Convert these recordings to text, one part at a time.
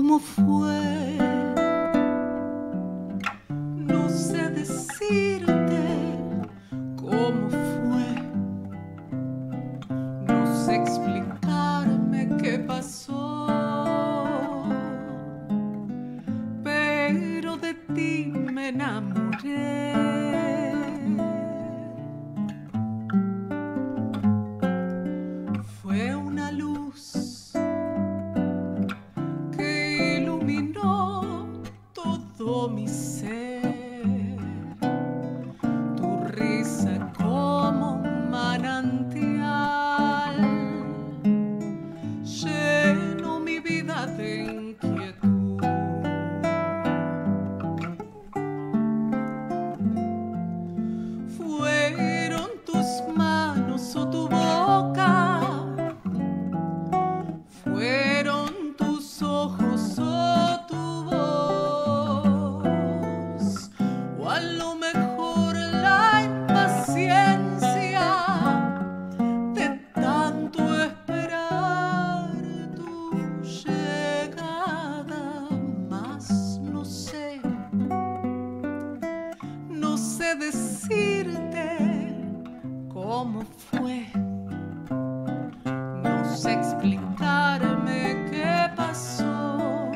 cómo fue. No sé decirte cómo fue. No sé explicarme qué pasó. Pero de ti me enamoré. Fue una luz que iluminó todo mi ser. Tu risa como un manantial llenó mi vida de inquietud. Fueron tus manos o tu boca, fueron tus ojos o tu voz, o a lo mejor la impaciencia de tanto esperar tu llegada. Mas no sé decirte cómo fue. No sé explicarme qué pasó,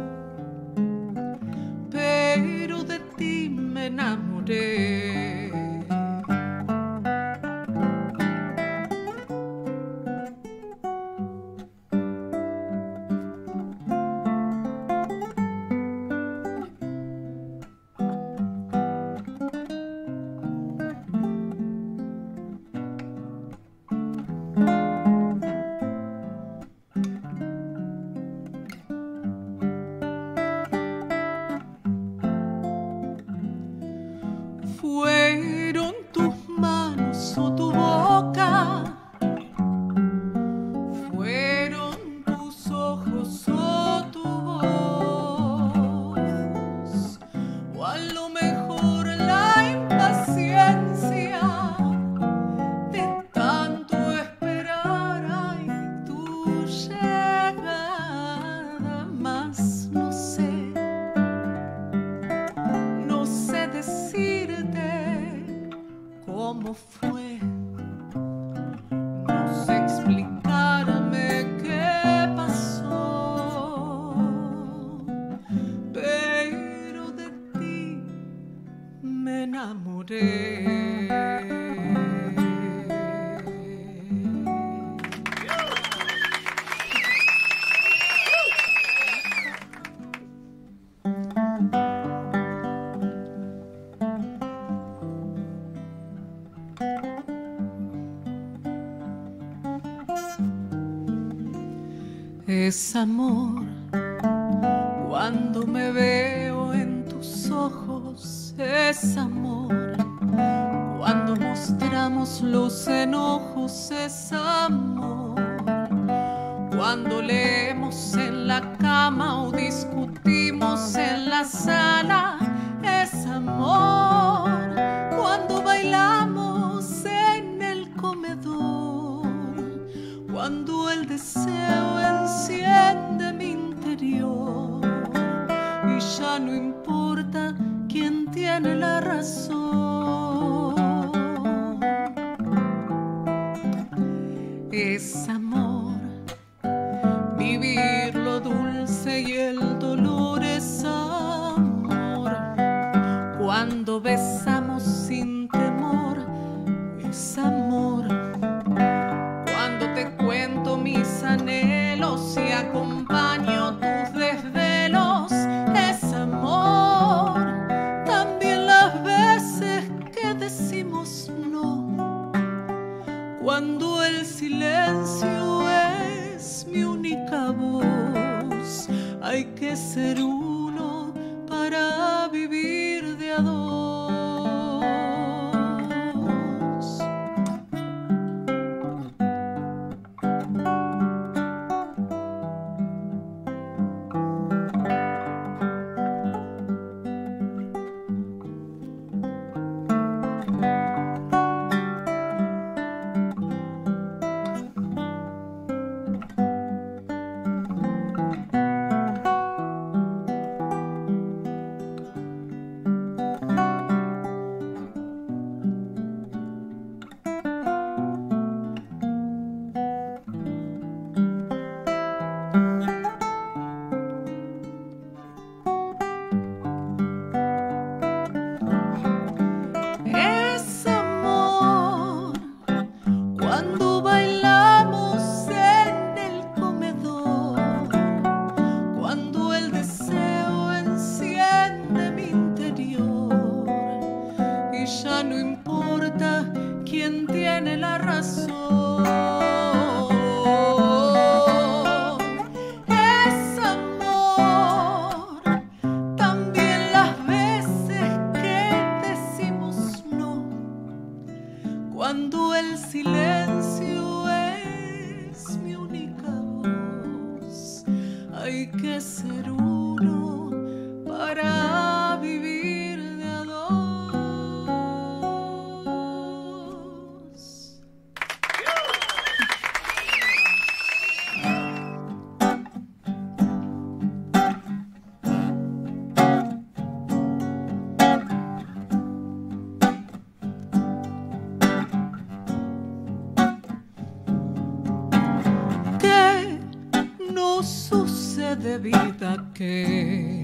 pero de ti me enamoré. Fueron tus manos o tu boca, fueron tus ojos o tu voz, o a lo mejor la impaciencia de tanto esperar, ay, tu llegada. Mas no sé decirte cómo fue. No sé explicarme qué pasó, pero de ti me enamoré. Es amor cuando me veo en tus ojos. Es amor cuando mostramos los enojos. Es amor cuando leemos en la cama o discutimos en la sala. Es amor cuando bailamos en el comedor, cuando el deseo enciende mi interior y ya no importa quién tiene la razón. Es amor vivir lo dulce y el dolor. Es amor cuando besamos sin temor. Es amor cuando te cuento mis anhelos y acompaño tus desvelos. Es amor también las veces que decimos no, cuando el silencio es mi única voz. Hay que ser uno para vivir de a dos. que no sucede, vida, que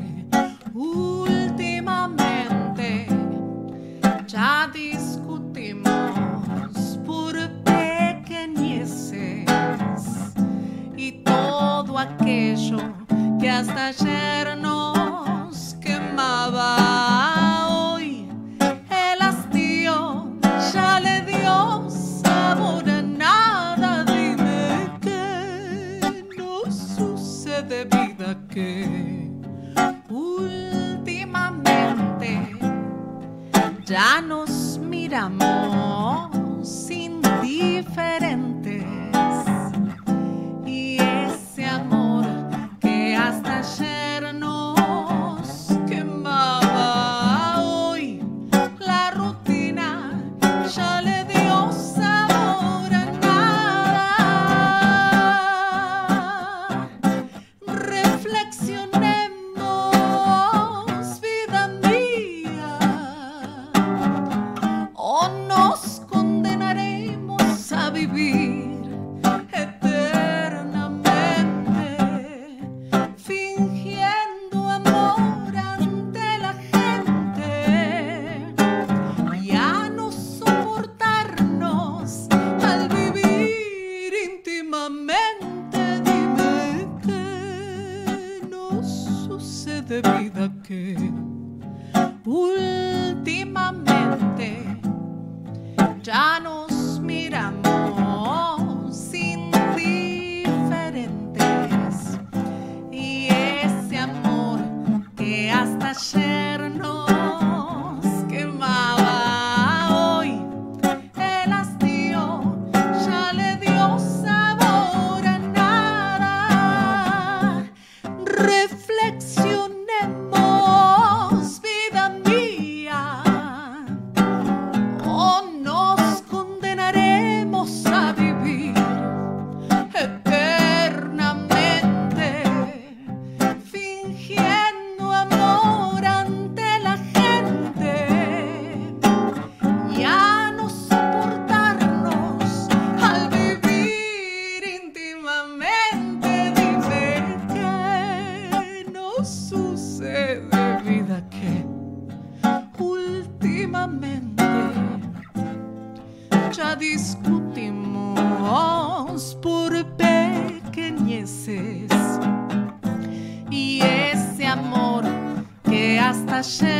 últimamente ya discutimos por pequeñeces y todo aquello que hasta ayer nos quemaba. Hoy el hastío ya le dio sabor a nada. Dime que no sucede, vida, que últimamente ya nos miramos indiferentes y ese amor que hasta ayer nos quemaba, hoy la rutina ya le dio sabor a nada. Reflexionemos, vida mía, o nos condenaremos a vivir eternamente fingiendo amor ante la gente y a no soportarnos al vivir íntimamente. Dime que no sucede, vida, que últimamente ya nos miramos indiferentes y ese amor que hasta ayer nos quemaba, hoy el hastío ya le dio sabor a nada. Reflexionemos, vida mía, o nos condenaremos a vivir eternamente fingiendo amor ante la gente y a no soportarnos al vivir íntimamente. Dime que no sucede, vida, que últimamente ya discutimos por pequeñeces y ese amor que hasta ayer